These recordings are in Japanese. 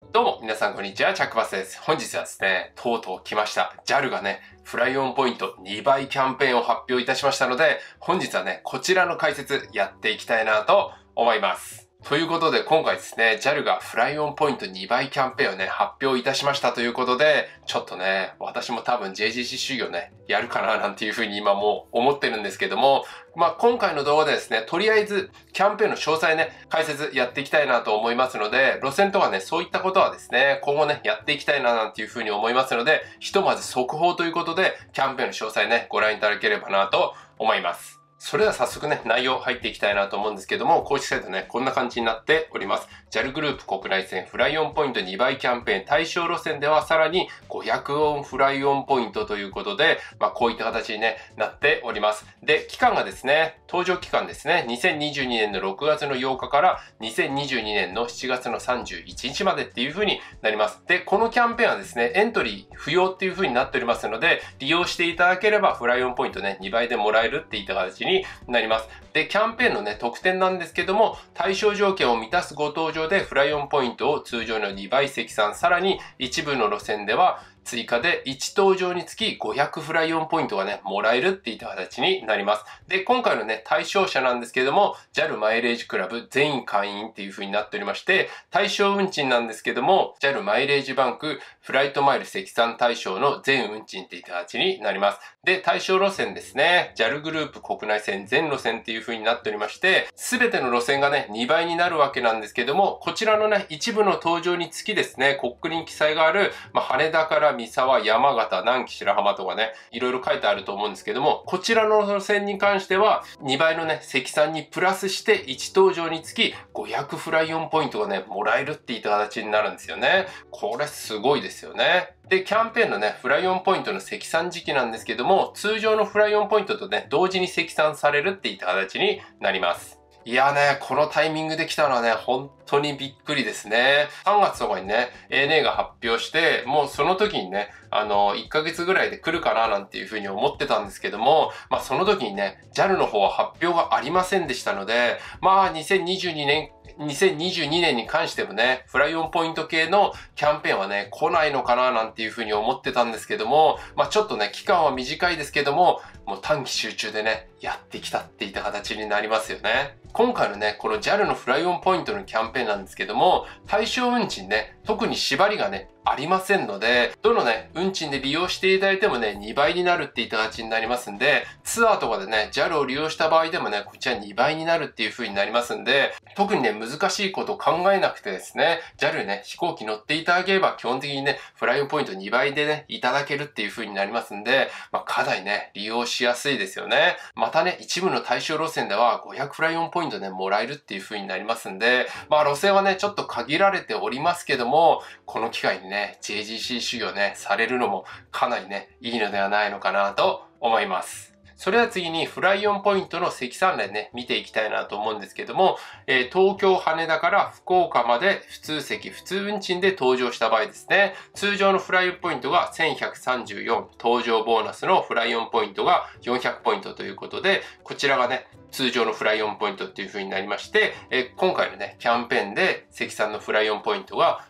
どうも、皆さんこんにちは、チャックバスです。本日はですね、とうとう来ました。JAL がね、フライオンポイント2倍キャンペーンを発表いたしましたので、本日はね、こちらの解説やっていきたいなと思います。ということで、今回ですね、JAL がフライオンポイント2倍キャンペーンをね、発表いたしましたということで、ちょっとね、私も多分 JGC 修行ね、やるかななんていうふうに今もう思ってるんですけども、今回の動画でですね、とりあえずキャンペーンの詳細ね、解説やっていきたいなと思いますので、路線とかね、そういったことはですね、今後ね、やっていきたいななんていうふうに思いますので、ひとまず速報ということで、キャンペーンの詳細ね、ご覧いただければなと思います。それでは早速ね、内容入っていきたいなと思うんですけども、公式サイトね、こんな感じになっております。JAL グループ国内線フライオンポイント2倍キャンペーン対象路線ではさらに500オンフライオンポイントということで、こういった形に、ね、なっております。で、期間がですね、搭乗期間ですね、2022年の6月の8日から2022年の7月の31日までっていう風になります。で、このキャンペーンはですね、エントリー不要っていう風になっておりますので、利用していただければフライオンポイントね、2倍でもらえるっていった形になります。で、キャンペーンのね、特典なんですけども、対象条件を満たすご搭乗でフライオンポイントを通常の2倍積算、さらに一部の路線では追加で1搭乗につき500フライオンポイントがね、もらえるっていった形になります。で、今回のね、対象者なんですけども、JAL マイレージクラブ全員会員っていう風になっておりまして、対象運賃なんですけども、JAL マイレージバンクフライトマイル積算対象の全運賃っていった形になります。で、対象路線ですね、JAL グループ国内線全路線っていう風になっておりまして、すべての路線がね、2倍になるわけなんですけども、こちらのね、一部の搭乗につきですね、コックに記載がある、羽田から三沢、山形、南紀、白浜とかね、いろいろ書いてあると思うんですけども、こちらの路線に関しては、2倍のね、積算にプラスして1搭乗につき500フライオンポイントがね、もらえるっていった形になるんですよね。これすごいですよね。で、キャンペーンのね、フライオンポイントの積算時期なんですけども、通常のフライオンポイントとね、同時に積算されるっていった形になります。いやね、このタイミングで来たのはね、本当にびっくりですね。3月とかにね、ANA が発表して、もうその時にね、1ヶ月ぐらいで来るかななんていうふうに思ってたんですけども、その時にね、JAL の方は発表がありませんでしたので、2022年に関してもね、フライオンポイント系のキャンペーンはね、来ないのかななんていうふうに思ってたんですけども、ちょっとね、期間は短いですけども、もう短期集中でね、やってきたっていった形になりますよね。今回のね、この JAL のフライオンポイントのキャンペーンなんですけども、対象運賃ね、特に縛りがね、ありませんので、どのね、運賃で利用していただいてもね、2倍になるっていった形になりますんで、ツアーとかでね、JAL を利用した場合でもね、こちら2倍になるっていう風になりますんで、特にね、難しいことを考えなくてですね、JAL ね、飛行機乗っていただければ、基本的にね、フライオンポイント2倍でね、いただけるっていう風になりますんで、かなりね、利用しやすいですよね。またね、一部の対象路線では500フライオンポイントね、もらえるっていう風になりますんで、路線はね、ちょっと限られておりますけども、この機会にね、JGC 修行ね、されるのもかなりね、いいのではないのかなと思います。それでは次にフライオンポイントの積算例ね、見ていきたいなと思うんですけども、東京羽田から福岡まで普通席、普通運賃で搭乗した場合ですね、通常のフライオンポイントが1134、搭乗ボーナスのフライオンポイントが400ポイントということで、こちらがね、通常のフライオンポイントっていう風になりまして、今回のね、キャンペーンで積算のフライオンポイントが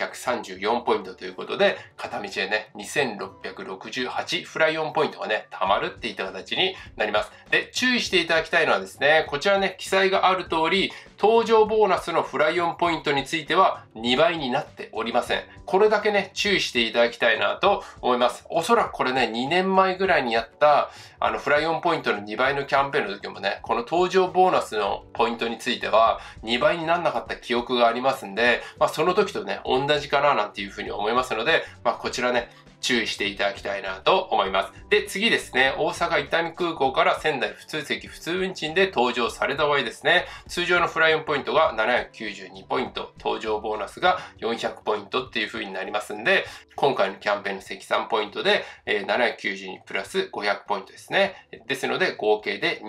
1134ポイントということで、片道でね、2668フライオンポイントがね、貯まるっていった形になります。で、注意していただきたいのはですね、こちらね、記載がある通り、搭乗ボーナスのフライオンポイントについては2倍になっておりません。これだけね、注意していただきたいなと思います。おそらくこれね、2年前ぐらいにやった、フライオンポイントの2倍のキャンペーンの時もね、この搭乗ボーナスのポイントについては2倍にならなかった記憶がありますんで、その時とね、同じかななんていうふうに思いますので、こちらね、注意していただきたいなと思います。で、次ですね、大阪伊丹空港から仙台普通席普通運賃で搭乗された場合ですね、通常のフライオンポイントが792ポイント、搭乗ボーナスが400ポイントっていう風になりますんで、今回のキャンペーンの積算ポイントで、792プラス500ポイントですね。ですので、合計で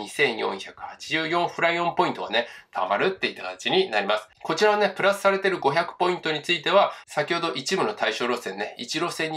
2484フライオンポイントがね、貯まるっていった形になります。こちらはね、プラスされている500ポイントについては、先ほど一部の対象路線ね、1路線につき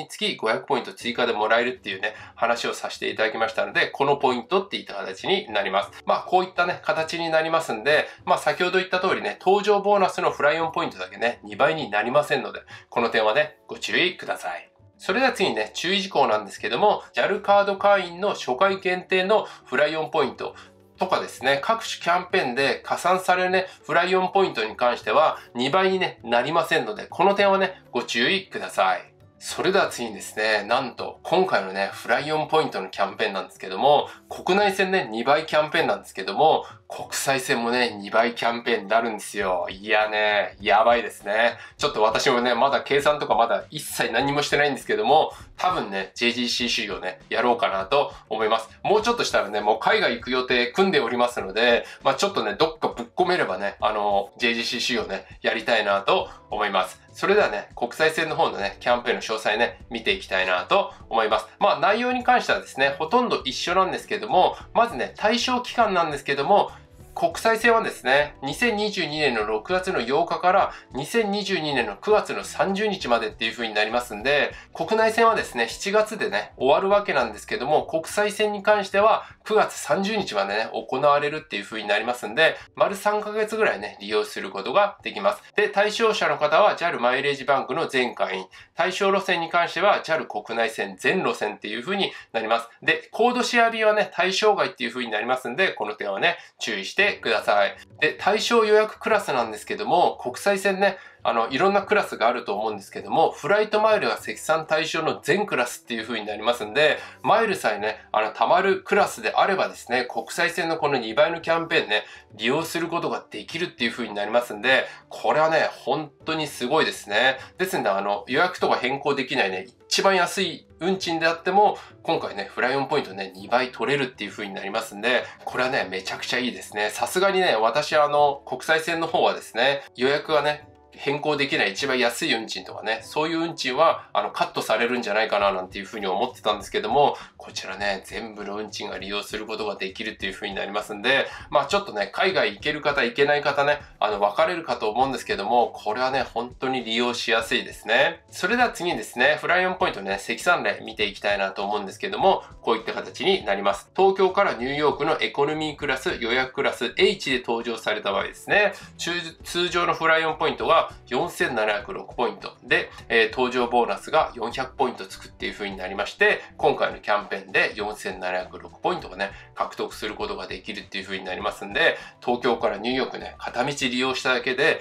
500ポイント追加でもらえるっていうね、話をさせていただきましたので、このポイントっていった形になります。こういったね、形になりますんで、先ほど言った通りね、登場ボーナスのフライオンポイントだけね、2倍になりませんので、この点はね、ご注意ください。それでは次にね、注意事項なんですけども、JAL カード会員の初回限定のフライオンポイント、とかですね、各種キャンペーンで加算されるね、フライオンポイントに関しては2倍に、ね、なりませんので、この点はね、ご注意ください。それでは次にですね、なんと今回のね、フライオンポイントのキャンペーンなんですけども、国内線ね、2倍キャンペーンなんですけども、国際線もね、2倍キャンペーンになるんですよ。いやね、やばいですね。ちょっと私もね、まだ計算とかまだ一切何もしてないんですけども、多分ね、JGC 修行ね、やろうかなと思います。もうちょっとしたらね、もう海外行く予定組んでおりますので、ちょっとね、どっかぶっ込めればね、JGC 修行ね、やりたいなと思います。それではね、国際線の方のね、キャンペーンの詳細ね、見ていきたいなと思います。内容に関してはですね、ほとんど一緒なんですけども、まずね、対象期間なんですけども、国際線はですね、2022年の6月の8日から2022年の9月の30日までっていう風になりますんで、国内線はですね、7月でね、終わるわけなんですけども、国際線に関しては9月30日までね、行われるっていう風になりますんで、丸3ヶ月ぐらいね、利用することができます。で、対象者の方は JAL マイレージバンクの全会員、対象路線に関しては JAL 国内線全路線っていう風になります。で、コードシェア便はね、対象外っていう風になりますんで、この点はね、注意してください。で、対象予約クラスなんですけども、国際線ね、いろんなクラスがあると思うんですけども、フライトマイルが積算対象の全クラスっていう風になりますんで、マイルさえね、貯まるクラスであればですね、国際線のこの2倍のキャンペーンね、利用することができるっていう風になりますんで、これはね、本当にすごいですね。ですんで、予約とか変更できないね、一番安い運賃であっても、今回ね、フライオンポイントね、2倍取れるっていう風になりますんで、これはね、めちゃくちゃいいですね。さすがにね、私国際線の方はですね、予約はね、変更できない一番安い運賃とかね、そういう運賃はカットされるんじゃないかななんていうふうに思ってたんですけども、こちらね、全部の運賃が利用することができるっていうふうになりますんで、ちょっとね、海外行ける方行けない方ね、分かれるかと思うんですけども、これはね、本当に利用しやすいですね。それでは次にですね、フライオンポイントね、積算例見ていきたいなと思うんですけども、こういった形になります。東京からニューヨークのエコノミークラス予約クラス H で登場された場合ですね、通常のフライオンポイントが4706ポイントで、登場ボーナスが400ポイントつくっていう風になりまして、今回のキャンペーンで4706ポイントがね、獲得することができるっていう風になりますんで、東京からニューヨークね、片道利用しただけで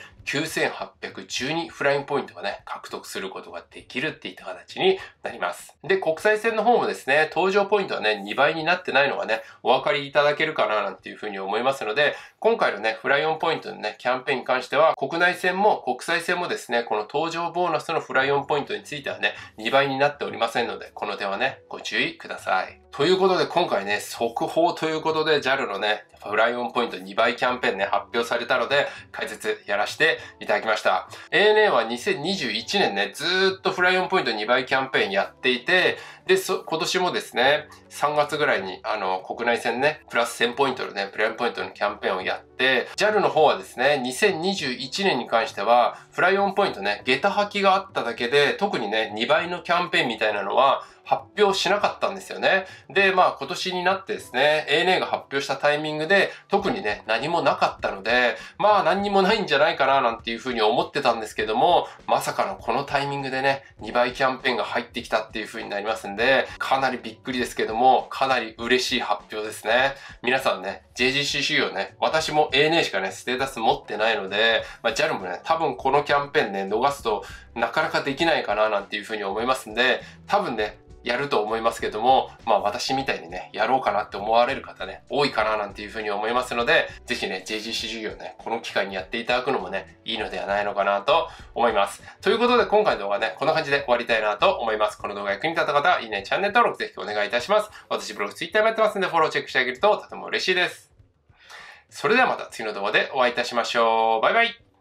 9812フラインポイントがね、獲得することができるっていった形になります。で、国際線の方もですね、搭乗ポイントはね、2倍になってないのがね、お分かりいただけるかななんていうふうに思いますので、今回のね、フライオンポイントのね、キャンペーンに関しては、国内線も国際線もですね、この搭乗ボーナスのフライオンポイントについてはね、2倍になっておりませんので、この点はね、ご注意ください。ということで、今回ね、速報ということで、JAL のね、フライオンポイント2倍キャンペーンね、発表されたので、解説やらせていただきました。ANA は2021年ね、ずーっとフライオンポイント2倍キャンペーンやっていて、で、今年もですね、3月ぐらいに、国内線ね、プラス1000ポイントのね、プレミアムポイントのキャンペーンをやって、JAL の方はですね、2021年に関しては、フライオンポイントね、下駄履きがあっただけで、特にね、2倍のキャンペーンみたいなのは、発表しなかったんですよね。で、今年になってですね、ANA が発表したタイミングで、特にね、何もなかったので、何にもないんじゃないかななんていうふうに思ってたんですけども、まさかのこのタイミングでね、2倍キャンペーンが入ってきたっていうふうになりますんで、かなりびっくりですけども、かなり嬉しい発表ですね。皆さんね、JGC 修行ね、私も ANA しかね、ステータス持ってないので、JAL もね、多分このキャンペーンね、逃すとなかなかできないかななんていうふうに思いますんで、多分ね、やると思いますけども、私みたいにね、やろうかなって思われる方ね、多いかななんていうふうに思いますので、ぜひね、JGC 授業ね、この機会にやっていただくのもね、いいのではないのかなと思います。ということで、今回の動画はね、こんな感じで終わりたいなと思います。この動画役に立った方は、いいね、チャンネル登録ぜひお願いいたします。私ブログ、Twitter もやってますんで、フォローチェックしてあげるととても嬉しいです。それではまた次の動画でお会いいたしましょう。バイバイ。